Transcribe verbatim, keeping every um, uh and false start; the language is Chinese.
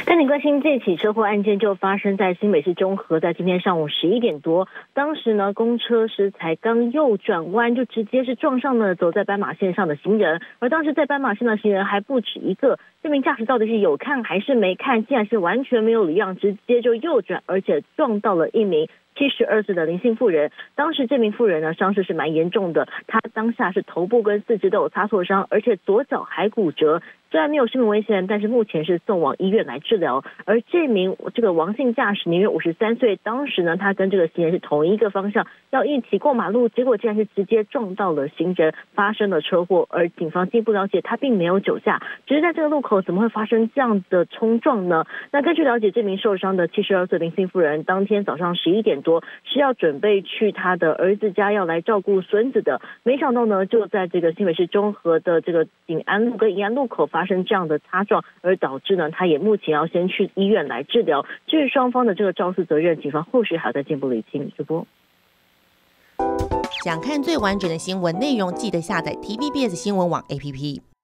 带你关心这起车祸案件，就发生在新北市中和，在今天上午十一点多，当时呢，公车是才刚右转弯，就直接是撞上了走在斑马线上的行人，而当时在斑马线的行人还不止一个，这名驾驶到底是有看还是没看，竟然是完全没有礼让，直接就右转，而且撞到了一名七十二岁的林姓妇人。当时这名妇人呢，伤势是蛮严重的，她当下是头部跟四肢都有擦挫伤，而且左脚还骨折。虽然没有生命危险，但是目前是送往医院来治疗。而这名这个王姓驾驶年约五十三岁，当时呢，他跟这个行人是同一个方向，要一起过马路，结果竟然是直接撞到了行人，发生了车祸。而警方进一步了解，他并没有酒驾，只是在这个路口怎么会发生这样的冲撞呢？那根据了解，这名受伤的七十二岁林姓妇人，当天早上十一点多是要准备去他的儿子家要来照顾孙子的，没想到呢，就在这个新北市中和的这个景安路跟宜安路口发生这样的擦撞，而导致呢，他也目前要先去医院来治疗。至于双方的这个肇事责任，警方后续还要再进一步厘清。主播， 想看最完整的新闻内容，记得下载 T V B S 新闻网 A P P。